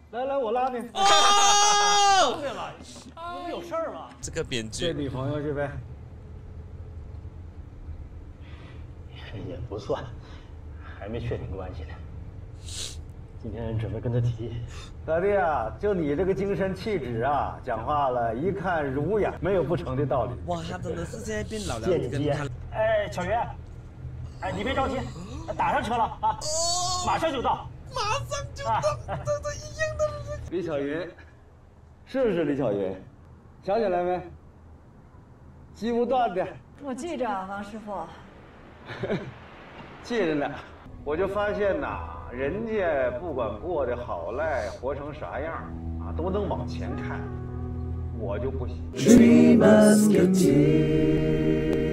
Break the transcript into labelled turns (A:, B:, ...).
A: 来来，我拉你。
B: 哦，对了，你不有事儿吗？
C: 这个编剧，
A: 见女朋友去呗。
B: 也不算，还没确定关系呢。今天准备跟他提。
A: 大弟啊，就你这个精神气质啊，讲话了一看儒雅，没有不成的道理。
C: 哇，他真的是现在变老了，
B: 见机。哎，小袁，哎，你别着急，打上车了啊，马上就到。
C: 马上就到，这一样的。
A: 李小云，是不是李小云？想起来没？鸡不断的。
D: 我记着，王师傅。
A: 记着呢。我就发现呐，人家不管过得好赖，活成啥样啊，都能往前看，我就不行。